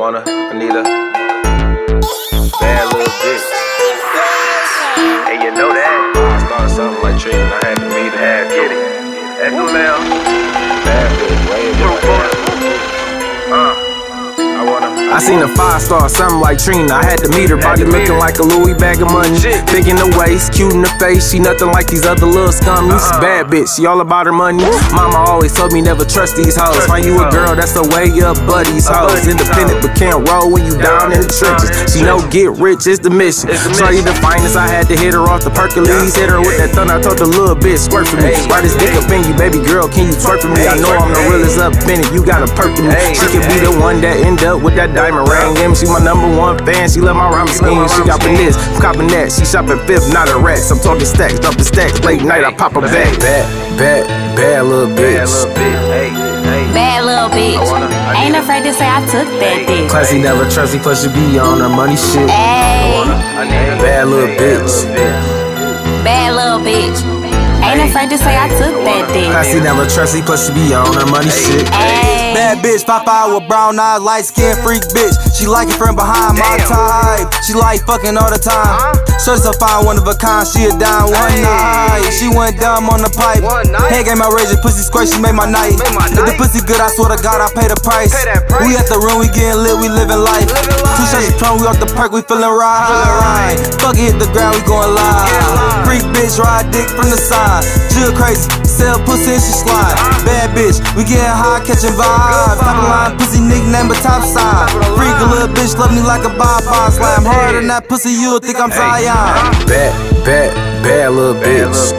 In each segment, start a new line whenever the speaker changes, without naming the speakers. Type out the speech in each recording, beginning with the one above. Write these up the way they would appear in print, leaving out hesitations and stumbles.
I need a bad little bitch. Hey, you know that? I started something like Trina, I had to meet her. Get it. That's the mail. Bad bitch, way Trubooda.
I seen a 5-star, something like Trina. I had to meet her, body looking like a Louis bag of money. Big in the waist, cute in the face. She nothing like these other little scummies. Bad bitch, she all about her money. Mama always told me never trust these hoes. Find you a girl that's a way up, buddies hoes. Independent but can't roll when you down in the trenches. She know get rich is the mission. Show you the finest, I had to hit her off the Percolates. Hit her with that thun, I told the little bitch squirt for me. Ride this dick up in you, baby girl, can you twerk for me? I know I'm the realest up in it, you got a perk for me. She could be the one that end up with that diamond ring. She my #1 fan, she love my rhyming scheme. She copping this, I'm copping that. She shopping fifth, not a racks. I'm talking stacks, dropping stacks. Late night, I pop a bag. Bad little bitch.
Bad little bitch. Ain't afraid to say I took that dick.
Classy, never trusty, plus she be on her money shit.
Ayy.
Bad little bitch.
Bad little bitch. Ain't afraid to say I took that dick.
Classy, never trusty, plus she be on her money shit.
Ayy.
Bad bitch, 5'5" with brown eyes, light skin, freak bitch. She like it from behind my type. She like fucking all the time. Shorty so fine, one of a kind. She a dime one night. She went dumb on the pipe. Head game outrageous, pussy squirt, she made my night. If the pussy good, I swear to God, I pay the price. We at the room, we getting lit, we living life. 2 shots of Trump, we off the perk, we feeling right. Fuck it, hit the ground, we going live. Freak bitch, ride dick from the side. Jill crazy, sell pussy and she slide. Bad bitch, we getting high, catching vibes. Top of line, pussy nickname, but top side. Freak a little bitch, love me like a Bob slam. Harder than that pussy, you'll think I'm Zion.
Bad little bitch.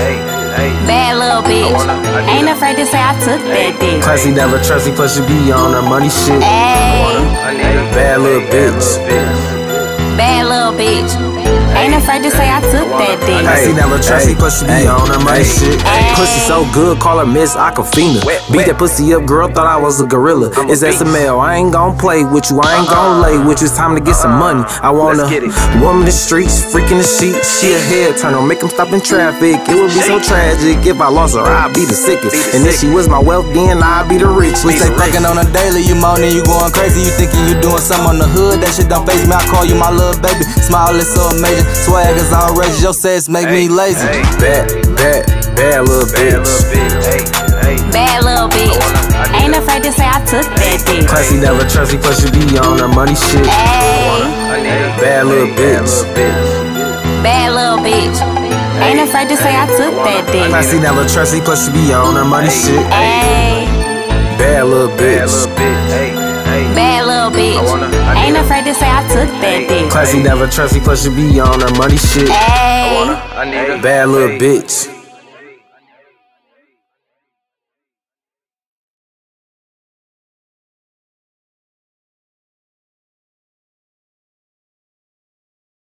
Bad little bitch. Ain't afraid to say I took that dick.
Classy, never trusty, plus she be on her money shit.
Ayy.
Bad little bitch.
Bad little bitch. Ain't afraid to say I took that dick.
Classy, never trusty, plus she be on her money shit. Pussy so good, call her Miss Aquafina. Beat that pussy up, girl, thought I was a gorilla. It's SML, I ain't gon' play with you, I ain't gon' lay with you. It's time to get some money. I want a woman in the streets, freak in the sheets. She a head turner, make him stop in traffic. It would be so tragic if I lost her, I'd be the sickest. And if she was my wealth, then I'd be the richest.
We stay fucking on a daily, you moaning, you going crazy. You thinking you doing something on the hood, that shit don't face me. I call you my little baby, smile is so amazing. Swag is outrageous, your sex make me lazy.
Bad little bitch.
Bad little bitch. Ain't afraid to say I took that dick.
Classy, never trusty, plus she be on her money shit.
Ayy.
Bad little bitch.
Bad little bitch. Ain't afraid to say I took that dick.
Classy, never trusty, plus she be on her money shit.
Ayy.
Bad little bitch.
Bad little bitch. Ain't afraid to say I took that dick.
Classy, never trusty, plus she be on her money shit.
Ayy.
Bad little bitch.